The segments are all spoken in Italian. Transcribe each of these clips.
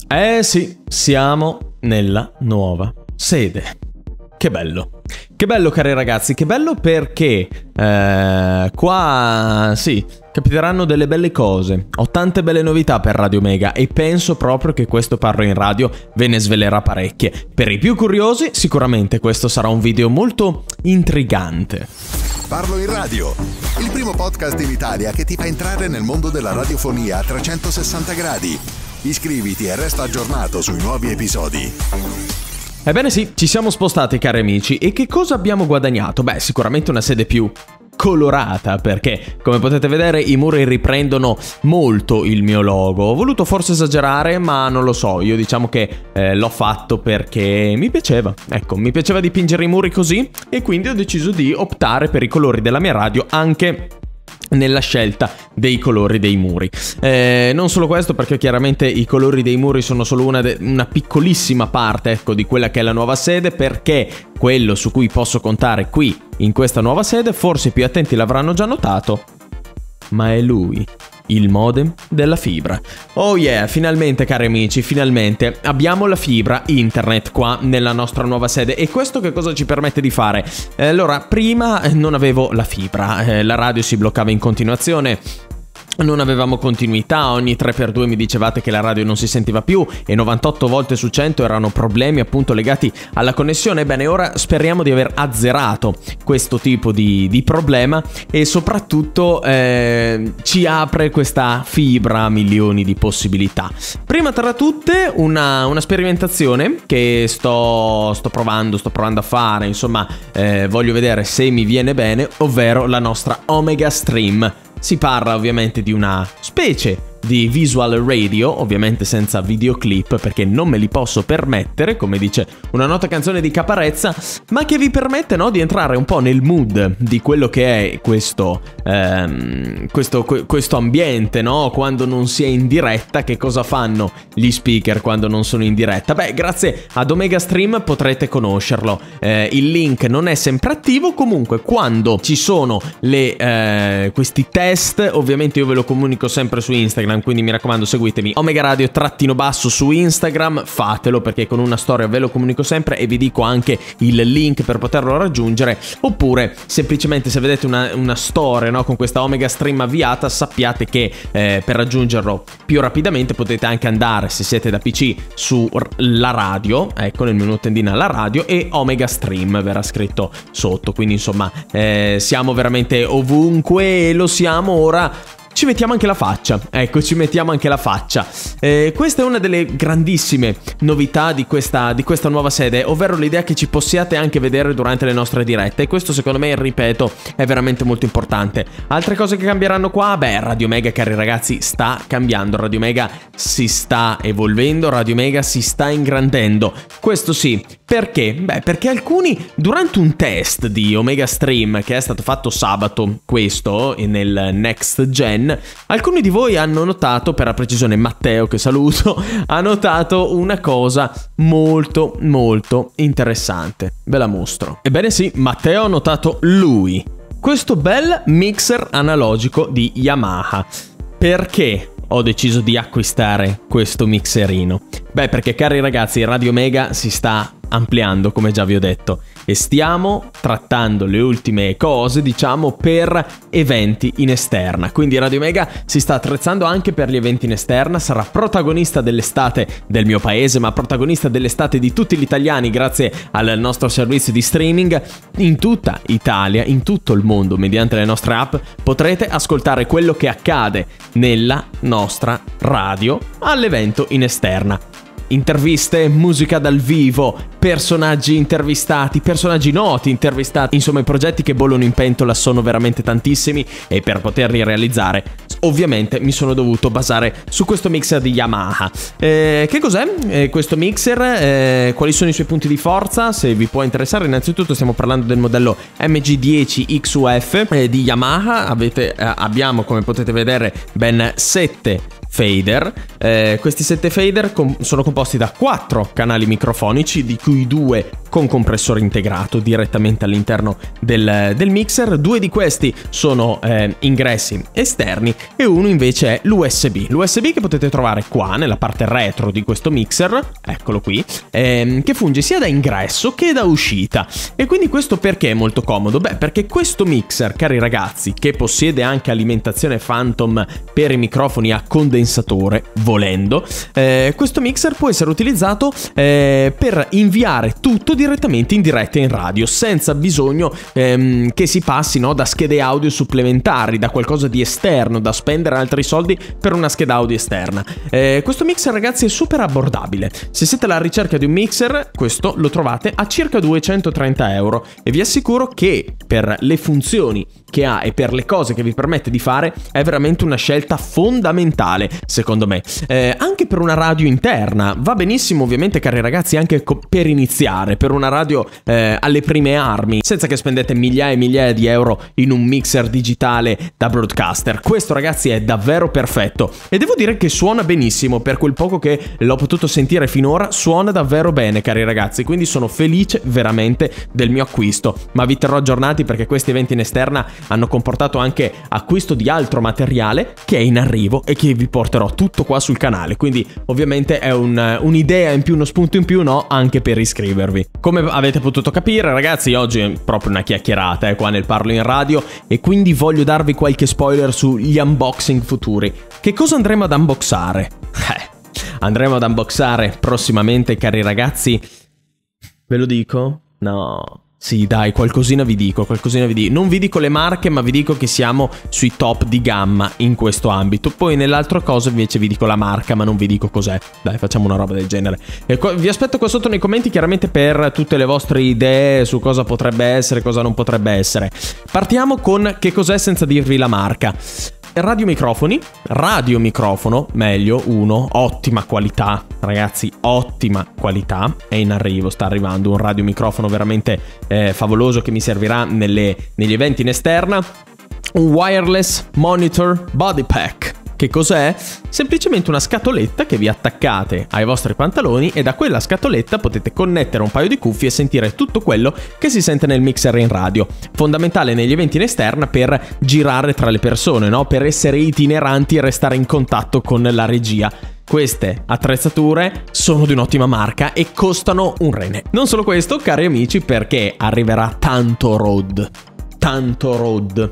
Eh sì, siamo nella nuova sede. Che bello. Che bello, cari ragazzi, che bello perché qua sì, capiteranno delle belle cose. Ho tante belle novità per Radio Mega e penso proprio che questo Parlo in Radio ve ne svelerà parecchie. Per i più curiosi sicuramente questo sarà un video molto intrigante. Parlo in Radio, il primo podcast in Italia che ti fa entrare nel mondo della radiofonia a 360 gradi. Iscriviti e resta aggiornato sui nuovi episodi. Ebbene sì, ci siamo spostati, cari amici, e che cosa abbiamo guadagnato? Beh, sicuramente una sede più colorata, perché come potete vedere i muri riprendono molto il mio logo. Ho voluto forse esagerare, ma non lo so, io diciamo che l'ho fatto perché mi piaceva. Ecco, mi piaceva dipingere i muri così e quindi ho deciso di optare per i colori della mia radio anche nella scelta dei colori dei muri. Non solo questo, perché chiaramente i colori dei muri sono solo una piccolissima parte, ecco, di quella che è la nuova sede, perché quello su cui posso contare qui in questa nuova sede, forse i più attenti l'avranno già notato, ma è lui, il modem della fibra. Oh yeah, finalmente, cari amici, finalmente abbiamo la fibra internet qua nella nostra nuova sede. E questo che cosa ci permette di fare? Allora, prima non avevo la fibra, la radio si bloccava in continuazione, non avevamo continuità, ogni 3x2 mi dicevate che la radio non si sentiva più e 98 volte su 100 erano problemi appunto legati alla connessione. Bene, ora speriamo di aver azzerato questo tipo di problema e soprattutto ci apre questa fibra a milioni di possibilità. Prima tra tutte una sperimentazione che sto provando a fare, insomma voglio vedere se mi viene bene, ovvero la nostra Omega Stream. Si parla ovviamente di una specie di visual radio, ovviamente senza videoclip perché non me li posso permettere, come dice una nota canzone di Caparezza, ma che vi permette, no, di entrare un po' nel mood di quello che è questo ambiente, no? Quando non si è in diretta, che cosa fanno gli speaker quando non sono in diretta? Beh, grazie ad Omega Stream potrete conoscerlo. Il link non è sempre attivo, comunque quando ci sono questi test, ovviamente io ve lo comunico sempre su Instagram, quindi mi raccomando seguitemi, Omega Radio _ su Instagram, fatelo perché con una storia ve lo comunico sempre e vi dico anche il link per poterlo raggiungere, oppure semplicemente se vedete una storia, no, con questa Omega Stream avviata, sappiate che per raggiungerlo più rapidamente potete anche andare, se siete da PC, sulla radio, ecco, nel menu tendina la radio, e Omega Stream verrà scritto sotto, quindi insomma siamo veramente ovunque e lo siamo ora. Ci mettiamo anche la faccia, ecco, ci mettiamo anche la faccia. Questa è una delle grandissime novità di questa nuova sede, ovvero l'idea che ci possiate anche vedere durante le nostre dirette, e questo secondo me, ripeto, è veramente molto importante. Altre cose che cambieranno qua? Beh, Radio Mega, cari ragazzi, sta cambiando, Radio Mega si sta evolvendo, Radio Mega si sta ingrandendo. Questo sì, perché? Beh, perché alcuni, durante un test di Omega Stream che è stato fatto sabato, questo, nel Next Gen, alcuni di voi hanno notato, per la precisione Matteo, che saluto, ha notato una cosa molto molto interessante. Ve la mostro. Ebbene sì, Matteo ha notato questo bel mixer analogico di Yamaha. Perché ho deciso di acquistare questo mixerino? Beh, perché, cari ragazzi, Radio Mega si sta ampliando, come già vi ho detto, e stiamo trattando le ultime cose, diciamo, per eventi in esterna. Quindi Radio Mega si sta attrezzando anche per gli eventi in esterna, sarà protagonista dell'estate del mio paese, ma protagonista dell'estate di tutti gli italiani, grazie al nostro servizio di streaming. In tutta Italia, in tutto il mondo, mediante le nostre app, potrete ascoltare quello che accade nella nostra radio all'evento in esterna. Interviste, musica dal vivo, personaggi intervistati, personaggi noti intervistati, insomma i progetti che bollono in pentola sono veramente tantissimi, e per poterli realizzare ovviamente mi sono dovuto basare su questo mixer di Yamaha. Che cos'è questo mixer? Quali sono i suoi punti di forza? Se vi può interessare, innanzitutto stiamo parlando del modello MG10 XUF di Yamaha. Abbiamo, come potete vedere, ben 7 fader. Questi 7 fader sono composti da 4 canali microfonici, di cui 2 con compressore integrato direttamente all'interno del mixer. 2 di questi sono ingressi esterni e uno invece è l'USB che potete trovare qua nella parte retro di questo mixer, eccolo qui, che funge sia da ingresso che da uscita. E quindi questo perché è molto comodo? Beh, perché questo mixer, cari ragazzi, che possiede anche alimentazione Phantom per i microfoni a condensatore, volendo, questo mixer può essere utilizzato per inviare tutto direttamente in diretta in radio, senza bisogno che si passi, no, da schede audio supplementari, da qualcosa di esterno, da spendere altri soldi per una scheda audio esterna. Questo mixer, ragazzi, è super abbordabile. Se siete alla ricerca di un mixer, questo lo trovate a circa 230 euro e vi assicuro che per le funzioni che ha e per le cose che vi permette di fare è veramente una scelta fondamentale, secondo me. Anche per una radio interna va benissimo, ovviamente, cari ragazzi, anche per iniziare, per una radio alle prime armi, senza che spendete migliaia e migliaia di euro in un mixer digitale da broadcaster. Questo, ragazzi, è davvero perfetto e devo dire che suona benissimo. Per quel poco che l'ho potuto sentire finora, suona davvero bene, cari ragazzi, quindi sono felice veramente del mio acquisto. Ma vi terrò aggiornati, perché questi eventi in esterna hanno comportato anche acquisto di altro materiale che è in arrivo e che vi porterò tutto qua sul canale, quindi ovviamente è un'idea in più, uno spunto in più, no, anche per iscrivervi. Come avete potuto capire, ragazzi, oggi è proprio una chiacchierata qua nel Parlo in Radio, e quindi voglio darvi qualche spoiler sugli unboxing futuri. Che cosa andremo ad unboxare? Andremo ad unboxare prossimamente, cari ragazzi, ve lo dico? No. Sì, dai, qualcosina vi dico. Non vi dico le marche, ma vi dico che siamo sui top di gamma in questo ambito. Poi nell'altro cosa invece vi dico la marca, ma non vi dico cos'è. Dai, facciamo una roba del genere. Vi aspetto qua sotto nei commenti, chiaramente, per tutte le vostre idee su cosa potrebbe essere, cosa non potrebbe essere. Partiamo con che cos'è senza dirvi la marca. Radiomicrofono, meglio, ottima qualità, ragazzi, ottima qualità, è in arrivo, sta arrivando un radiomicrofono veramente favoloso che mi servirà negli eventi in esterna. Un wireless monitor body pack. Che cos'è? Semplicemente una scatoletta che vi attaccate ai vostri pantaloni e da quella scatoletta potete connettere un paio di cuffie e sentire tutto quello che si sente nel mixer in radio. Fondamentale negli eventi in esterna per girare tra le persone, no? Per essere itineranti e restare in contatto con la regia. Queste attrezzature sono di un'ottima marca e costano un rene. Non solo questo, cari amici, perché arriverà tanto Rode. Tanto Rode.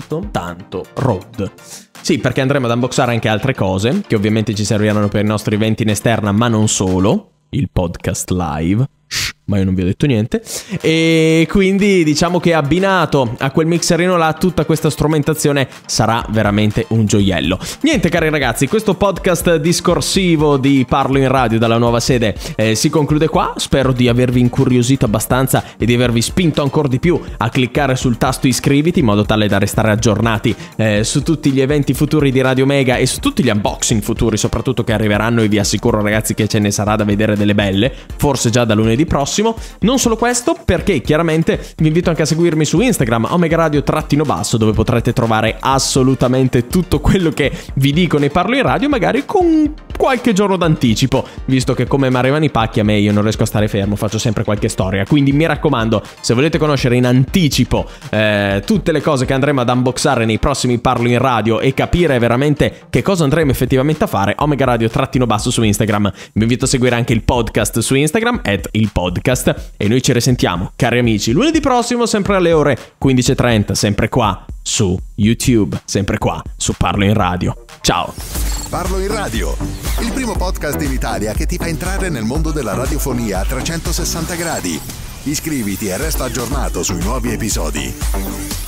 Sì, perché andremo ad unboxare anche altre cose, che ovviamente ci serviranno per i nostri eventi in esterna, ma non solo. Il podcast live. Ma io non vi ho detto niente. E quindi diciamo che abbinato a quel mixerino là, tutta questa strumentazione sarà veramente un gioiello. Niente, cari ragazzi, questo podcast discorsivo di Parlo in Radio dalla nuova sede si conclude qua. Spero di avervi incuriosito abbastanza e di avervi spinto ancora di più a cliccare sul tasto iscriviti, in modo tale da restare aggiornati su tutti gli eventi futuri di Radio Omega e su tutti gli unboxing futuri soprattutto che arriveranno, e vi assicuro, ragazzi, che ce ne sarà da vedere delle belle, forse già da lunedì prossimo. Non solo questo, perché chiaramente vi invito anche a seguirmi su Instagram, Omega Radio _, dove potrete trovare assolutamente tutto quello che vi dico ne Parlo in Radio, magari con qualche giorno d'anticipo, visto che come mi arrivano i pacchi a me, io non riesco a stare fermo, faccio sempre qualche storia. Quindi mi raccomando, se volete conoscere in anticipo tutte le cose che andremo ad unboxare nei prossimi Parlo in Radio e capire veramente che cosa andremo effettivamente a fare, Omega Radio _ su Instagram. Vi invito a seguire anche il podcast su Instagram, @ilpodcast, e noi ci risentiamo, cari amici, lunedì prossimo, sempre alle ore 15:30, sempre qua su YouTube, sempre qua su Parlo in Radio. Ciao! Parlo in Radio, il primo podcast in Italia che ti fa entrare nel mondo della radiofonia a 360 gradi. Iscriviti e resta aggiornato sui nuovi episodi.